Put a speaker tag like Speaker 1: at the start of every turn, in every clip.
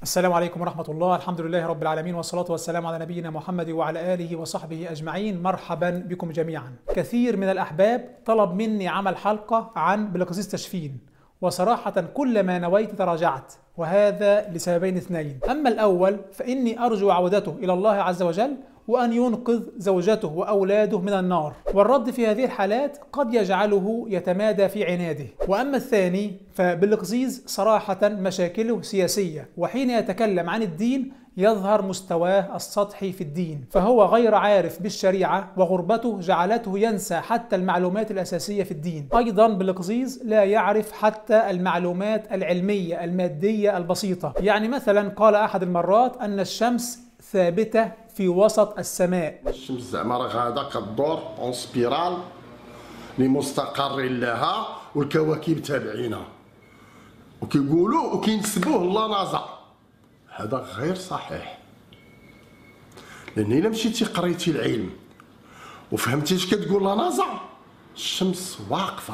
Speaker 1: السلام عليكم ورحمة الله. الحمد لله رب العالمين، والصلاة والسلام على نبينا محمد وعلى آله وصحبه أجمعين. مرحبا بكم جميعا. كثير من الأحباب طلب مني عمل حلقة عن بلقيس تشفين، وصراحة كلما نويت تراجعت، وهذا لسببين اثنين. أما الأول فإني أرجو عودته إلى الله عز وجل، وأن ينقذ زوجته وأولاده من النار، والرد في هذه الحالات قد يجعله يتمادى في عناده. وأما الثاني فبلقيس صراحة مشاكله سياسية، وحين يتكلم عن الدين يظهر مستواه السطحي في الدين، فهو غير عارف بالشريعة، وغربته جعلته ينسى حتى المعلومات الأساسية في الدين. أيضا بلقيس لا يعرف حتى المعلومات العلمية المادية البسيطة. يعني مثلا قال أحد المرات أن الشمس ثابتة في وسط السماء.
Speaker 2: الشمس زعما راه غادا كدور اون سبيرال لمستقر لها، والكواكب تابعينها، وكيقولوا وكينسبوه للنازا. هذا غير صحيح، لان الا مشيتي قريتي العلم وفهمتي اش كتقول لنازا، الشمس واقفه،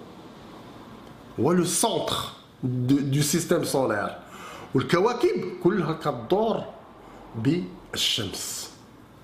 Speaker 2: هو لو سونتر دو سيستيم سولير، والكواكب كلها كدور بالشمس.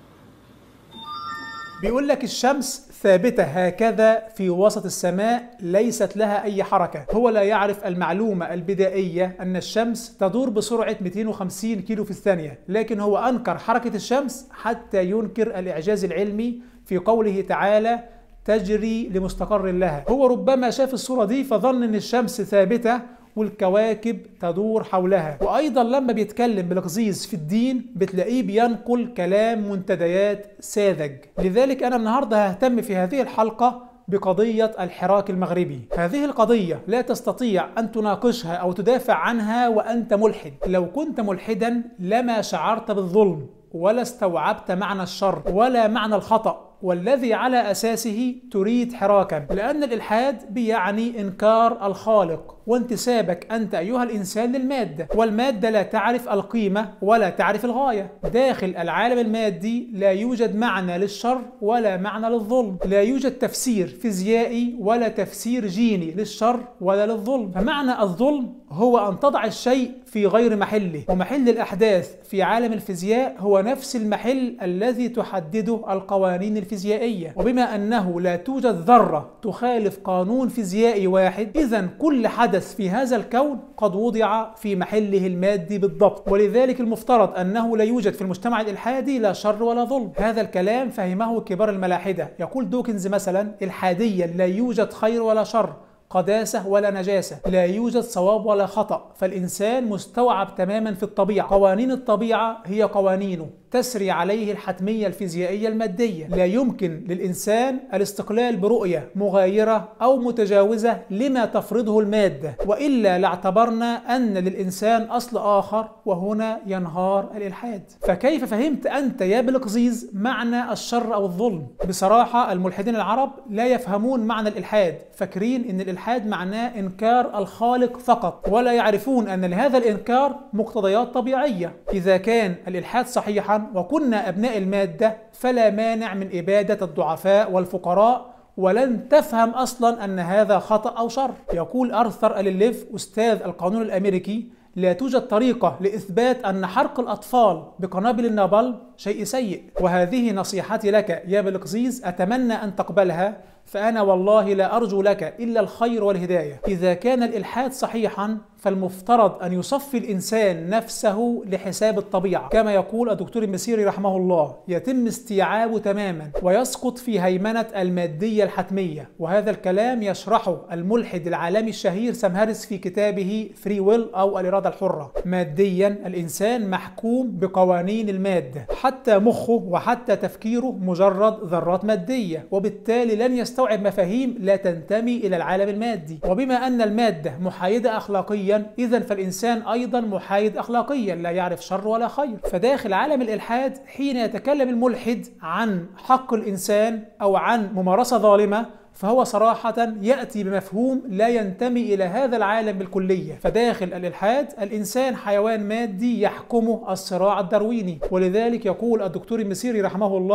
Speaker 1: بيقول لك الشمس ثابتة هكذا في وسط السماء، ليست لها أي حركة. هو لا يعرف المعلومة البدائية أن الشمس تدور بسرعة 250 كيلو في الثانية، لكن هو أنكر حركة الشمس حتى ينكر الإعجاز العلمي في قوله تعالى تجري لمستقر لها. هو ربما شاف الصورة دي فظن أن الشمس ثابتة والكواكب تدور حولها. وأيضا لما بيتكلم بلقيس في الدين بتلاقيه بينقل كلام منتديات ساذج. لذلك أنا النهاردة ههتم في هذه الحلقة بقضية الحراك المغربي. هذه القضية لا تستطيع أن تناقشها أو تدافع عنها وأنت ملحد. لو كنت ملحدا لما شعرت بالظلم، ولا استوعبت معنى الشر ولا معنى الخطأ والذي على أساسه تريد حراكا، لأن الإلحاد بيعني إنكار الخالق وانتسابك أنت أيها الإنسان للمادة، والمادة لا تعرف القيمة ولا تعرف الغاية. داخل العالم المادي لا يوجد معنى للشر ولا معنى للظلم، لا يوجد تفسير فيزيائي ولا تفسير جيني للشر ولا للظلم. فمعنى الظلم هو أن تضع الشيء في غير محله، ومحل الأحداث في عالم الفيزياء هو نفس المحل الذي تحدده القوانين الفيزيائية. وبما أنه لا توجد ذرة تخالف قانون فيزيائي واحد، إذن كل حدث في هذا الكون قد وضع في محله المادي بالضبط، ولذلك المفترض أنه لا يوجد في المجتمع الإلحادي لا شر ولا ظلم. هذا الكلام فهمه كبار الملاحدة. يقول دوكنز مثلا إلحاديا لا يوجد خير ولا شر، قداسة ولا نجاسة، لا يوجد صواب ولا خطأ، فالإنسان مستوعب تماما في الطبيعة. قوانين الطبيعة هي قوانينه، تسري عليه الحتمية الفيزيائية المادية. لا يمكن للإنسان الاستقلال برؤية مغايرة أو متجاوزة لما تفرضه المادة، وإلا لاعتبرنا أن للإنسان أصل آخر، وهنا ينهار الإلحاد. فكيف فهمت أنت يا بلقيس معنى الشر أو الظلم؟ بصراحة الملحدين العرب لا يفهمون معنى الإلحاد، فاكرين أن الإلحاد معناه إنكار الخالق فقط، ولا يعرفون أن لهذا الإنكار مقتضيات طبيعية. إذا كان الإلحاد صحيحا وكنا أبناء المادة فلا مانع من إبادة الضعفاء والفقراء، ولن تفهم أصلا أن هذا خطأ أو شر. يقول آرثر أليليف أستاذ القانون الأمريكي لا توجد طريقة لإثبات أن حرق الأطفال بقنابل النابلم شيء سيء. وهذه نصيحتي لك يا بلقيس، أتمنى أن تقبلها، فأنا والله لا أرجو لك إلا الخير والهداية. إذا كان الإلحاد صحيحا فالمفترض أن يصفي الإنسان نفسه لحساب الطبيعة، كما يقول الدكتور المسيري رحمه الله، يتم استيعابه تماما ويسقط في هيمنة المادية الحتمية. وهذا الكلام يشرحه الملحد العالمي الشهير سام هاريس في كتابه فري ويل أو الإرادة الحرة. ماديا الإنسان محكوم بقوانين المادة، حتى مخه وحتى تفكيره مجرد ذرات مادية، وبالتالي لن يستوعب مفاهيم لا تنتمي إلى العالم المادي. وبما أن المادة محايدة أخلاقيا، إذن فالإنسان أيضا محايد أخلاقيا، لا يعرف شر ولا خير. فداخل عالم الإلحاد حين يتكلم الملحد عن حق الإنسان أو عن ممارسة ظالمة، فهو صراحة يأتي بمفهوم لا ينتمي إلى هذا العالم بالكلية. فداخل الإلحاد الإنسان حيوان مادي يحكمه الصراع الدارويني. ولذلك يقول الدكتور المسيري رحمه الله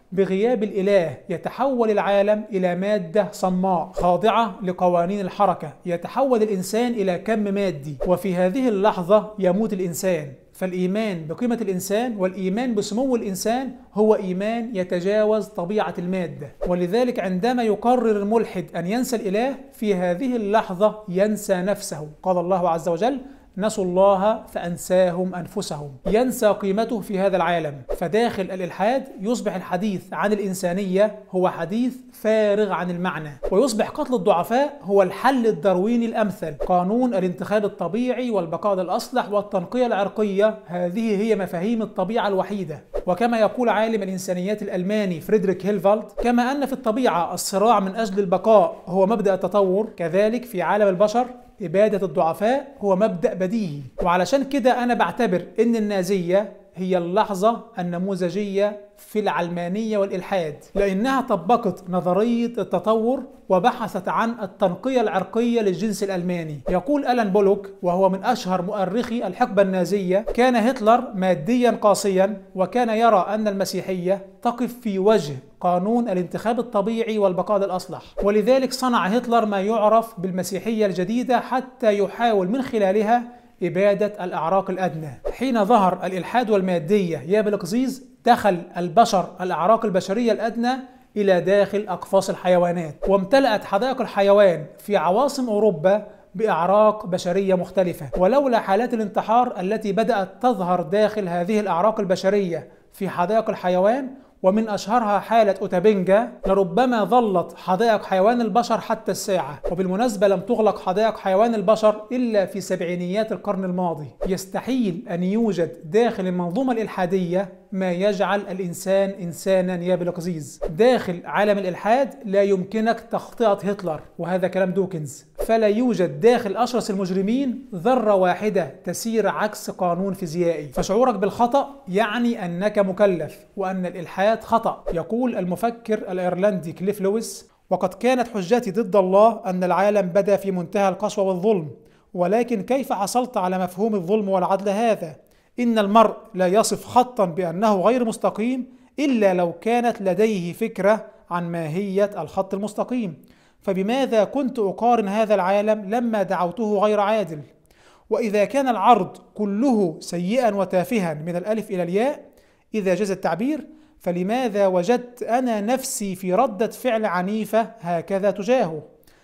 Speaker 1: بغياب الإله يتحول العالم إلى مادة صماء خاضعة لقوانين الحركة، يتحول الإنسان إلى كم مادي، وفي هذه اللحظة يموت الإنسان. فالإيمان بقيمة الإنسان والإيمان بسمو الإنسان هو إيمان يتجاوز طبيعة المادة. ولذلك عندما يقرر الملحد أن ينسى الإله، في هذه اللحظة ينسى نفسه. قال الله عز وجل: نسوا الله فأنساهم أنفسهم. ينسى قيمته في هذا العالم. فداخل الإلحاد يصبح الحديث عن الإنسانية هو حديث فارغ عن المعنى، ويصبح قتل الضعفاء هو الحل الدارويني الأمثل. قانون الانتخاب الطبيعي والبقاء الأصلح والتنقية العرقية، هذه هي مفاهيم الطبيعة الوحيدة. وكما يقول عالم الإنسانيات الألماني فريدريك هيلفالد: كما أن في الطبيعة الصراع من أجل البقاء هو مبدأ التطور، كذلك في عالم البشر إبادة الضعفاء هو مبدأ بديهي. وعلشان كده أنا بعتبر إن النازية هي اللحظة النموذجية في العلمانية والإلحاد، لأنها طبقت نظرية التطور وبحثت عن التنقية العرقية للجنس الألماني. يقول ألان بولوك، وهو من أشهر مؤرخي الحقبة النازية: كان هتلر ماديا قاسيا، وكان يرى أن المسيحية تقف في وجه قانون الانتخاب الطبيعي والبقاء الأصلح، ولذلك صنع هتلر ما يعرف بالمسيحية الجديدة حتى يحاول من خلالها إبادة الأعراق الأدنى. حين ظهر الإلحاد والمادية يا بالقزيز، دخل البشر الأعراق البشرية الأدنى إلى داخل أقفاص الحيوانات، وامتلأت حدائق الحيوان في عواصم أوروبا بأعراق بشرية مختلفة. ولولا حالات الانتحار التي بدأت تظهر داخل هذه الأعراق البشرية في حدائق الحيوان، ومن أشهرها حالة أوتابينجا، لربما ظلت حدائق حيوان البشر حتى الساعة. وبالمناسبة لم تغلق حدائق حيوان البشر إلا في سبعينيات القرن الماضي. يستحيل أن يوجد داخل المنظومة الإلحادية ما يجعل الإنسان إنسانا يا بالقزيز. داخل عالم الإلحاد لا يمكنك تخطئة هتلر، وهذا كلام دوكنز. فلا يوجد داخل أشرس المجرمين ذرة واحدة تسير عكس قانون فيزيائي. فشعورك بالخطأ يعني أنك مكلف، وأن الإلحاد خطأ. يقول المفكر الأيرلندي كليف لويس: وقد كانت حجتي ضد الله أن العالم بدا في منتهى القسوة والظلم، ولكن كيف حصلت على مفهوم الظلم والعدل هذا؟ إن المرء لا يصف خطا بأنه غير مستقيم إلا لو كانت لديه فكرة عن ماهية الخط المستقيم. فبماذا كنت أقارن هذا العالم لما دعوته غير عادل؟ وإذا كان العرض كله سيئا وتافها من الألف إلى الياء إذا جاز التعبير، فلماذا وجدت أنا نفسي في ردة فعل عنيفة هكذا تجاهه،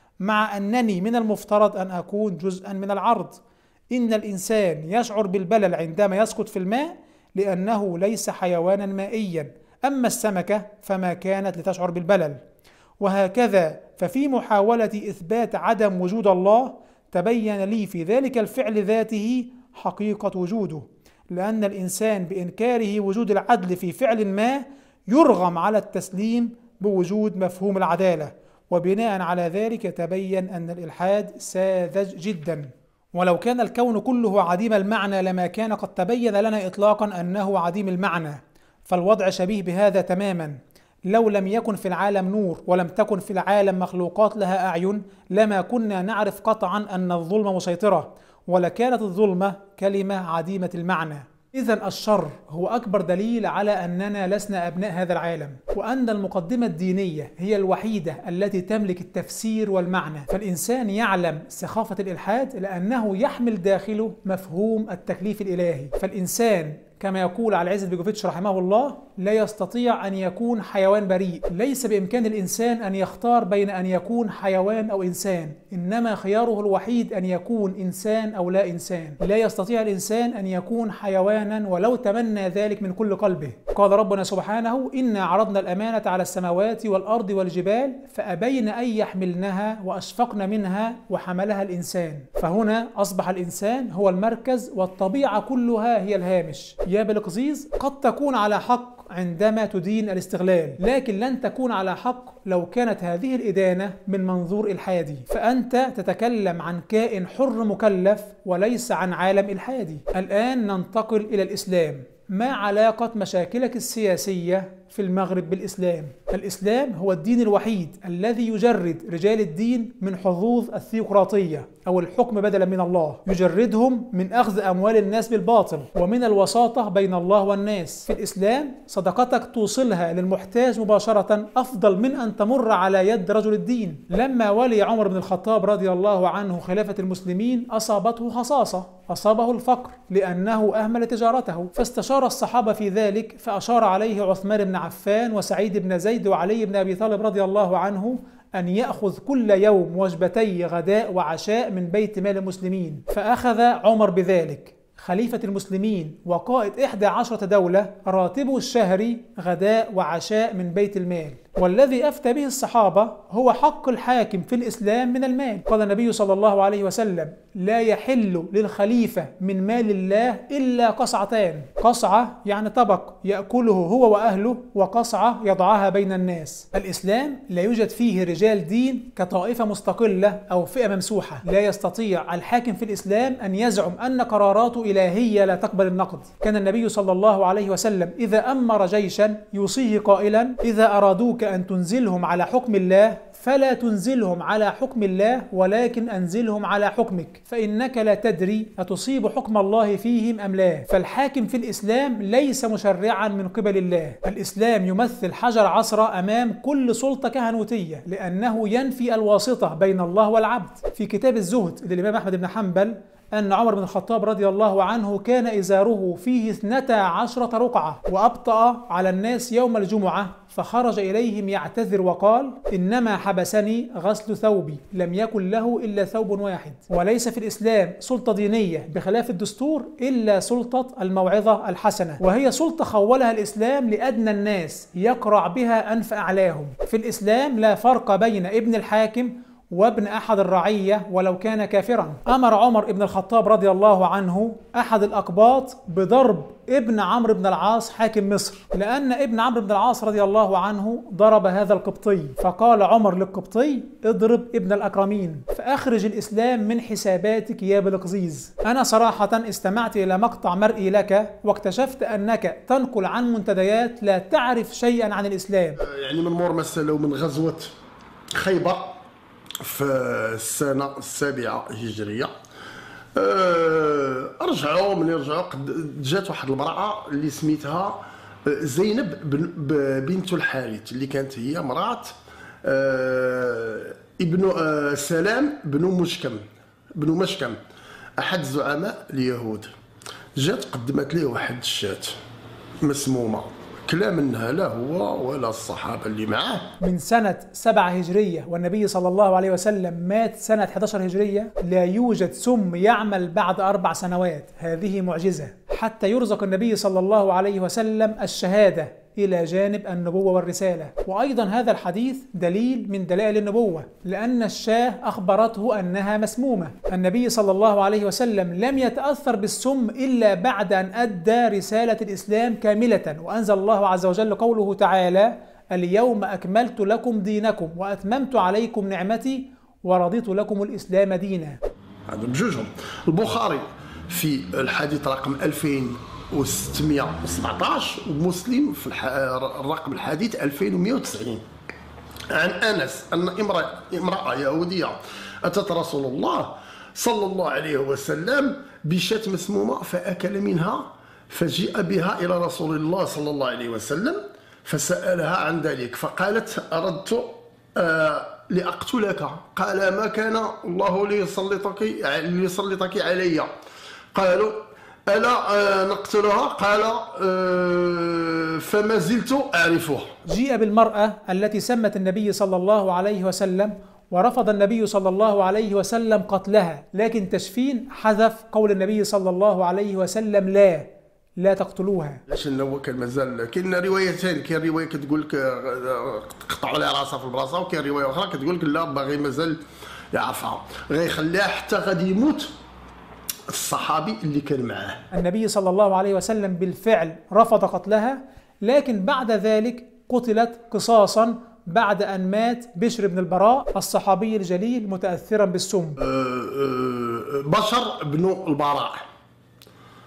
Speaker 1: مع أنني من المفترض أن أكون جزءا من العرض؟ إن الإنسان يشعر بالبلل عندما يسقط في الماء لأنه ليس حيوانا مائيا، أما السمكة فما كانت لتشعر بالبلل. وهكذا ففي محاولة إثبات عدم وجود الله تبين لي في ذلك الفعل ذاته حقيقة وجوده، لأن الإنسان بإنكاره وجود العدل في فعل ما يرغم على التسليم بوجود مفهوم العدالة، وبناء على ذلك يتبين أن الإلحاد ساذج جدا. ولو كان الكون كله عديم المعنى لما كان قد تبين لنا إطلاقا أنه عديم المعنى. فالوضع شبيه بهذا تماما. لو لم يكن في العالم نور ولم تكن في العالم مخلوقات لها أعين لما كنا نعرف قطعا أن الظلمة مسيطرة، ولكانت الظلمة كلمة عديمة المعنى. إذن الشر هو أكبر دليل على أننا لسنا أبناء هذا العالم، وأن المقدمة الدينية هي الوحيدة التي تملك التفسير والمعنى. فالإنسان يعلم سخافة الإلحاد لأنه يحمل داخله مفهوم التكليف الإلهي. فالإنسان كما يقول على عزت بيجوفيتش رحمه الله لا يستطيع أن يكون حيوان بريء. ليس بإمكان الإنسان أن يختار بين أن يكون حيوان أو إنسان، إنما خياره الوحيد أن يكون إنسان أو لا إنسان. لا يستطيع الإنسان أن يكون حيوانا ولو تمنى ذلك من كل قلبه. قال ربنا سبحانه: إنا عرضنا الأمانة على السماوات والأرض والجبال فأبين أن يحملنها وأشفقن منها وحملها الإنسان. فهنا أصبح الإنسان هو المركز والطبيعة كلها هي الهامش. يا بالقزيز، قد تكون على حق عندما تدين الاستغلال، لكن لن تكون على حق لو كانت هذه الإدانة من منظور إلحادي. فأنت تتكلم عن كائن حر مكلف وليس عن عالم إلحادي. الآن ننتقل إلى الإسلام. ما علاقة مشاكلك السياسية في المغرب بالإسلام. الإسلام هو الدين الوحيد الذي يجرد رجال الدين من حظوظ الثيوقراطية أو الحكم بدلا من الله، يجردهم من أخذ أموال الناس بالباطل ومن الوساطة بين الله والناس. في الإسلام صدقتك توصلها للمحتاج مباشرة أفضل من أن تمر على يد رجل الدين. لما ولي عمر بن الخطاب رضي الله عنه خلافة المسلمين أصابته خصاصة، أصابه الفقر لأنه أهمل تجارته، فاستشار الصحابة في ذلك، فأشار عليه عثمان بن عفان وسعيد بن زيد وعلي بن أبي طالب رضي الله عنه أن يأخذ كل يوم وجبتي غداء وعشاء من بيت مال المسلمين. فأخذ عمر بذلك خليفة المسلمين وقائد 11 دولة راتبه الشهري غداء وعشاء من بيت المال. والذي أفتى به الصحابة هو حق الحاكم في الإسلام من المال. قال النبي صلى الله عليه وسلم: لا يحل للخليفة من مال الله إلا قصعتان. قصعة يعني طبق يأكله هو وأهله، وقصعة يضعها بين الناس. الإسلام لا يوجد فيه رجال دين كطائفة مستقلة أو فئة ممسوحة. لا يستطيع الحاكم في الإسلام أن يزعم أن قراراته إلهية لا تقبل النقد. كان النبي صلى الله عليه وسلم إذا أمر جيشا يوصيه قائلا: إذا أرادوك أن تنزلهم على حكم الله فلا تنزلهم على حكم الله، ولكن أنزلهم على حكمك، فإنك لا تدري أتصيب حكم الله فيهم أم لا. فالحاكم في الإسلام ليس مشرعا من قبل الله. الإسلام يمثل حجر عثرة أمام كل سلطة كهنوتية، لأنه ينفي الواسطة بين الله والعبد. في كتاب الزهد للإمام أحمد بن حنبل أن عمر بن الخطاب رضي الله عنه كان إزاره فيه 12 رقعة، وأبطأ على الناس يوم الجمعة فخرج إليهم يعتذر وقال: إنما حبسني غسل ثوبي، لم يكن له إلا ثوب واحد. وليس في الإسلام سلطة دينية بخلاف الدستور إلا سلطة الموعظة الحسنة، وهي سلطة خولها الإسلام لأدنى الناس يقرع بها أنف أعلاهم. في الإسلام لا فرق بين ابن الحاكم وابن أحد الرعية ولو كان كافرا. أمر عمر بن الخطاب رضي الله عنه أحد الأقباط بضرب ابن عمرو بن العاص حاكم مصر، لأن ابن عمرو بن العاص رضي الله عنه ضرب هذا القبطي، فقال عمر للقبطي: اضرب ابن الأكرمين، فأخرج الإسلام من حساباتك يا بلقزيز. أنا صراحة استمعت إلى مقطع مرئي لك واكتشفت أنك تنقل عن منتديات لا تعرف شيئا عن الإسلام.
Speaker 2: يعني من مور مسألة ومن غزوة خيبر في السنة 7 هجرية، رجعوا من يرجعوا جات واحد المرأة اللي سميتها زينب بنت الحارث، اللي كانت هي مرأة ابن سلام بن مشكم أحد زعماء اليهود. جات قدمت ليه واحد الشاة مسمومة، كلا منها لا هو ولا الصحابة اللي معاه.
Speaker 1: من سنة 7 هجرية والنبي صلى الله عليه وسلم مات سنة 11 هجرية، لا يوجد سم يعمل بعد 4 سنوات. هذه معجزة حتى يرزق النبي صلى الله عليه وسلم الشهادة إلى جانب النبوة والرسالة. وأيضا هذا الحديث دليل من دلائل النبوة، لأن الشاة أخبرته أنها مسمومة. النبي صلى الله عليه وسلم لم يتأثر بالسم إلا بعد أن أدى رسالة الإسلام كاملة، وأنزل الله عز وجل قوله تعالى: اليوم أكملت لكم دينكم وأتممت عليكم نعمتي ورضيت لكم الإسلام دينا.
Speaker 2: هذا بجوجهم. البخاري في الحديث رقم 2617 ومسلم في الرقم الحديث 2190 عن أنس أن امرأة يهودية أتت رسول الله صلى الله عليه وسلم بشاة مسمومة فأكل منها، فجيء بها إلى رسول الله صلى الله عليه وسلم فسألها عن ذلك، فقالت: أردت لأقتلك. قال: ما كان الله ليسلطك علي. قالوا: ألا نقتلها؟ قال: فما زلت أعرفها.
Speaker 1: جيء بالمرأة التي سمت النبي صلى الله عليه وسلم، ورفض النبي صلى الله عليه وسلم قتلها، لكن تشفين حذف قول النبي صلى الله عليه وسلم: لا تقتلوها.
Speaker 2: لاش هو كان مازال كاين روايتين، كاين روايه كتقول لك قطعوا لها راسها في البلاصه، وكاين روايه اخرى كتقول لك لا باغي مازال يعرفها، غيخليها حتى غادي يموت الصحابي اللي كان معاه.
Speaker 1: النبي صلى الله عليه وسلم بالفعل رفض قتلها، لكن بعد ذلك قتلت قصاصا بعد أن مات بشر بن البراء الصحابي الجليل متأثرا بالسم.
Speaker 2: بشر بن البراء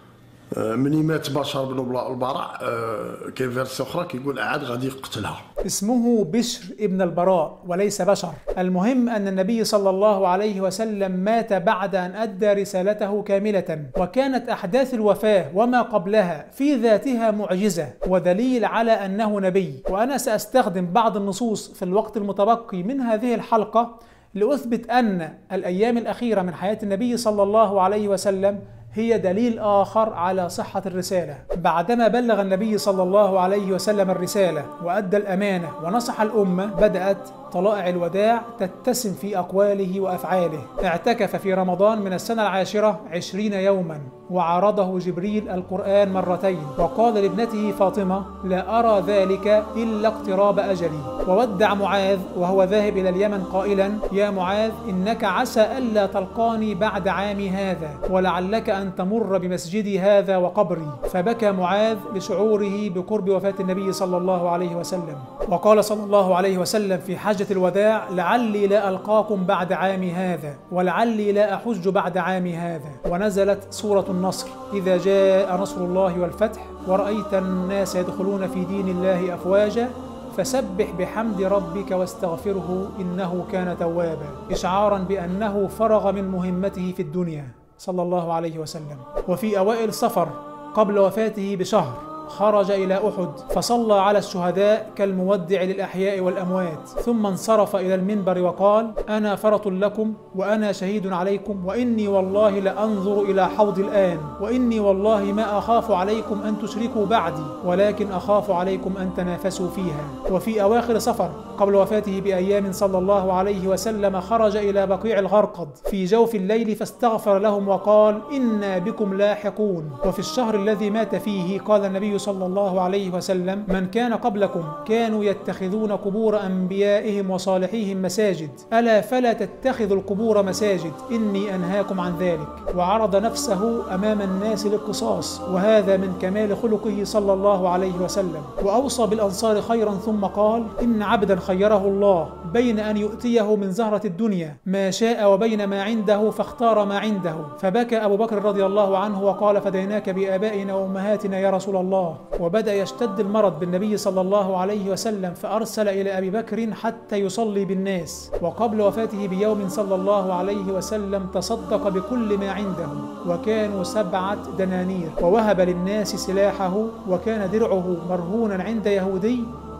Speaker 2: مني مات بشر بن البراء كاين فيرسي اخرى كيقول عاد غادي يقتلها.
Speaker 1: اسمه بشر ابن البراء وليس بشر. المهم أن النبي صلى الله عليه وسلم مات بعد أن أدى رسالته كاملة، وكانت أحداث الوفاة وما قبلها في ذاتها معجزة ودليل على أنه نبي. وأنا سأستخدم بعض النصوص في الوقت المتبقي من هذه الحلقة لأثبت أن الأيام الأخيرة من حياة النبي صلى الله عليه وسلم هي دليل آخر على صحة الرسالة. بعدما بلغ النبي صلى الله عليه وسلم الرسالة وأدى الأمانة ونصح الأمة، بدأت طلائع الوداع تتسم في أقواله وأفعاله. اعتكف في رمضان من السنة 10 20 يوما، وعرضه جبريل القرآن مرتين، وقال لابنته فاطمة: لا أرى ذلك إلا اقتراب أجلي. وودع معاذ وهو ذاهب إلى اليمن قائلا: يا معاذ، إنك عسى ألا تلقاني بعد عامي هذا، ولعلك أن تمر بمسجدي هذا وقبري. فبكى معاذ لشعوره بقرب وفاة النبي صلى الله عليه وسلم. وقال صلى الله عليه وسلم في حجة الوداع: لعلي لا ألقاكم بعد عامي هذا، ولعلي لا أحج بعد عامي هذا. ونزلت سورة النصر: إذا جاء نصر الله والفتح ورأيت الناس يدخلون في دين الله أفواجا فسبح بحمد ربك واستغفره إنه كان توابا، إشعارا بأنه فرغ من مهمته في الدنيا صلى الله عليه وسلم. وفي أوائل صفر قبل وفاته بشهر خرج إلى أحد فصلى على الشهداء كالمودع للأحياء والأموات، ثم انصرف إلى المنبر وقال: أنا فرط لكم وأنا شهيد عليكم، وإني والله لأنظر إلى حوض الآن، وإني والله ما أخاف عليكم أن تشركوا بعدي، ولكن أخاف عليكم أن تنافسوا فيها. وفي أواخر صفر قبل وفاته بأيام صلى الله عليه وسلم خرج إلى بقيع الغرقد في جوف الليل فاستغفر لهم وقال: إنا بكم لاحقون. وفي الشهر الذي مات فيه قال النبي صلى الله عليه وسلم: من كان قبلكم كانوا يتخذون قبور أنبيائهم وصالحيهم مساجد، ألا فلا تتخذوا القبور مساجد، إني أنهاكم عن ذلك. وعرض نفسه أمام الناس للقصاص، وهذا من كمال خلقه صلى الله عليه وسلم. وأوصى بالأنصار خيرا ثم قال: إن عبدا خيره الله بين أن يؤتيه من زهرة الدنيا ما شاء وبين ما عنده فاختار ما عنده. فبكى أبو بكر رضي الله عنه وقال: فديناك بآبائنا وأمهاتنا يا رسول الله. وبدأ يشتد المرض بالنبي صلى الله عليه وسلم، فأرسل إلى أبي بكر حتى يصلي بالناس. وقبل وفاته بيوم صلى الله عليه وسلم تصدق بكل ما عنده، وكانوا 7 دنانير، ووهب للناس سلاحه، وكان درعه مرهونا عند يهودي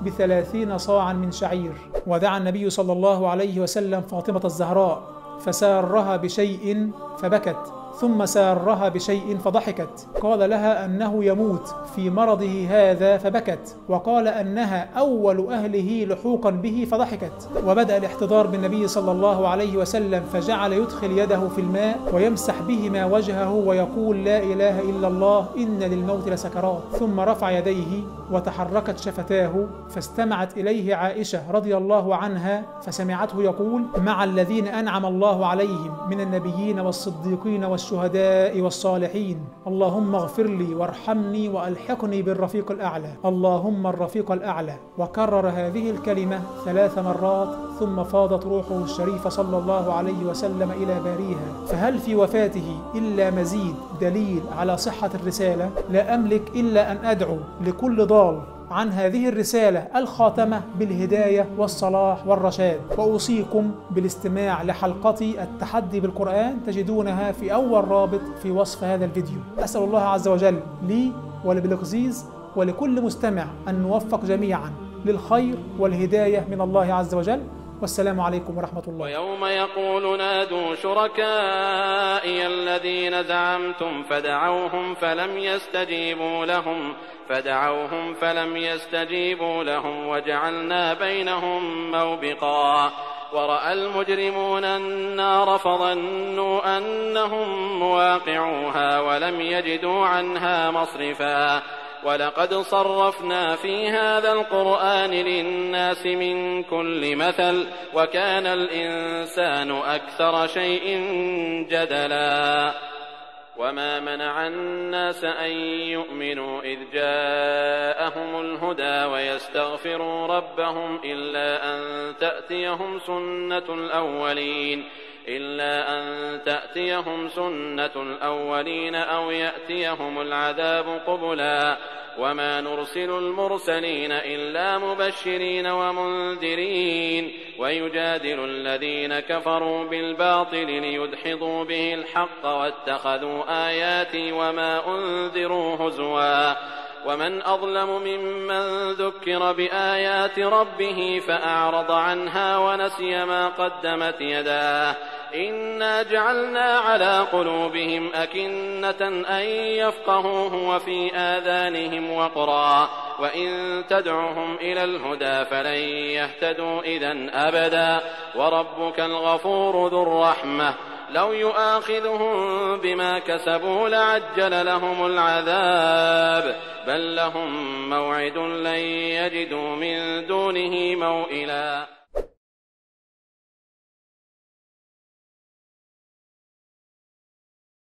Speaker 1: ب30 صاعا من شعير. ودعا النبي صلى الله عليه وسلم فاطمة الزهراء فسارها بشيء فبكت، ثم سارها بشيء فضحكت. قال لها أنه يموت في مرضه هذا فبكت، وقال أنها أول أهله لحوقا به فضحكت. وبدأ الاحتضار بالنبي صلى الله عليه وسلم، فجعل يدخل يده في الماء ويمسح بهما وجهه ويقول: لا إله إلا الله، إن للموت لسكرات. ثم رفع يديه وتحركت شفتاه، فاستمعت إليه عائشة رضي الله عنها فسمعته يقول: مع الذين أنعم الله عليهم من النبيين والصديقين والشهداء والصالحين، اللهم اغفر لي وارحمني وألحقني بالرفيق الأعلى، اللهم الرفيق الأعلى. وكرر هذه الكلمة 3 مرات، ثم فاضت روحه الشريفة صلى الله عليه وسلم إلى باريها. فهل في وفاته إلا مزيد دليل على صحة الرسالة؟ لا أملك إلا أن أدعو لكل ضال عن هذه الرسالة الخاتمة بالهداية والصلاح والرشاد. وأوصيكم بالاستماع لحلقتي التحدي بالقرآن، تجدونها في أول رابط في وصف هذا الفيديو. أسأل الله عز وجل لي ولبالغزيز ولكل مستمع أن نوفق جميعا للخير والهداية من الله عز وجل. والسلام عليكم ورحمة الله.
Speaker 3: ويوم يقول: نادوا شركائي الذين زعمتم فدعوهم فلم يستجيبوا لهم وجعلنا بينهم موبقا. ورأى المجرمون النار فظنوا أنهم مواقعوها ولم يجدوا عنها مصرفا. ولقد صرفنا في هذا القرآن للناس من كل مثل، وكان الإنسان أكثر شيء جدلا. وما منع الناس أن يؤمنوا إذ جاءهم الهدى ويستغفروا ربهم إلا أن تأتيهم سنة الأولين، إلا أن تأتيهم سنة الأولين أو يأتيهم العذاب قبلا وما نرسل المرسلين إلا مبشرين ومنذرين ويجادل الذين كفروا بالباطل ليدحضوا به الحق واتخذوا آياتي وما أنذروا هزوا ومن أظلم ممن ذكر بآيات ربه فأعرض عنها ونسي ما قدمت يداه إنا جعلنا على قلوبهم أكنة أن يفقهوه وفي آذانهم وقرا وإن تدعهم إلى الهدى فلن يهتدوا إذن أبدا وربك الغفور ذو الرحمة لو يؤاخذهم بما كسبوا لعجل لهم العذاب بل لهم موعد لن يجدوا من دونه موئلا.